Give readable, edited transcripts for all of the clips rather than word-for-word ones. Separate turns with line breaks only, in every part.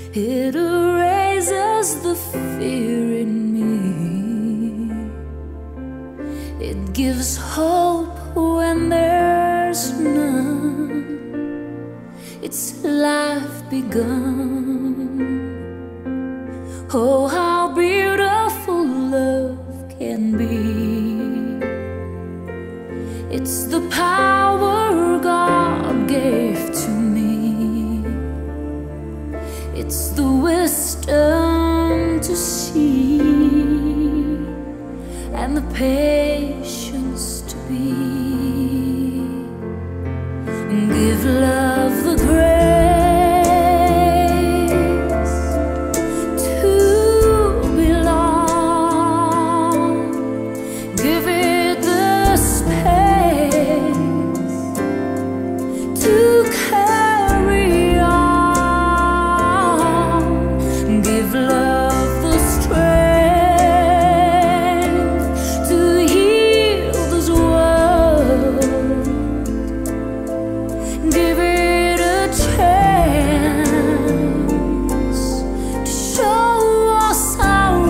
It erases the fear in me. It gives hope when there's none. It's life begun. Oh, how beautiful love can be. It's the power God gave to me. It's the wisdom to see and the patience to be. Give love the grace to belong. Give it the space to carry on. Give love the strength to heal this world. Give it a chance to show us our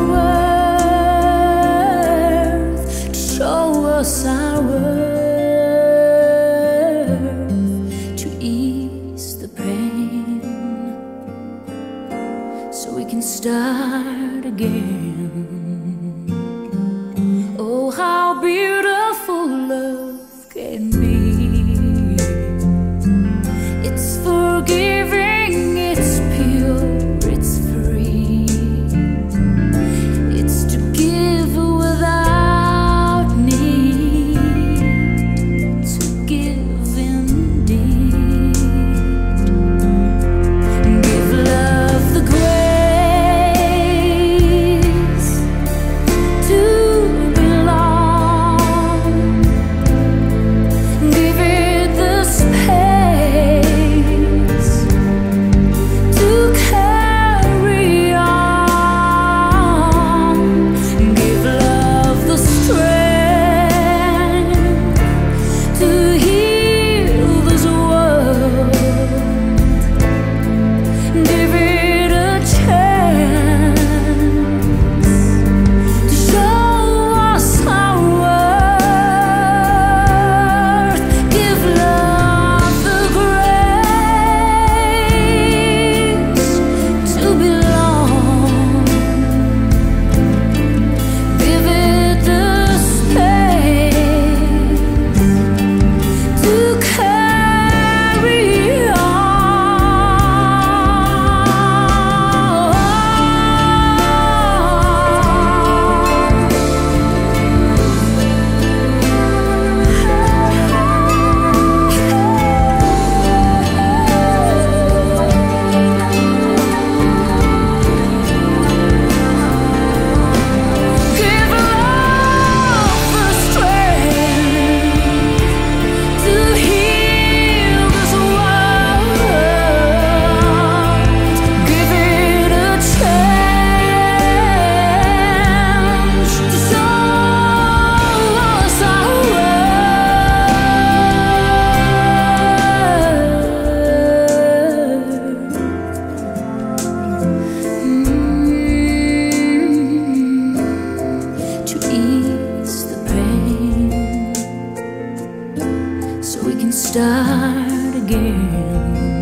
worth, to show us our worth, to ease the pain so we can start again. Oh, how beautiful love can be. It's forgiving, it's pure, it's free. It's to give without need, to give indeed. Give love the grace to belong. Give it the space to carry on. Give love the strength to heal this world. Give it a chance to show us our worth. Give love the grace to belong. Give it the space to carry on. Give love the strength to heal this world. Give it a chance to show us our worth. To ease the pain so we can start again.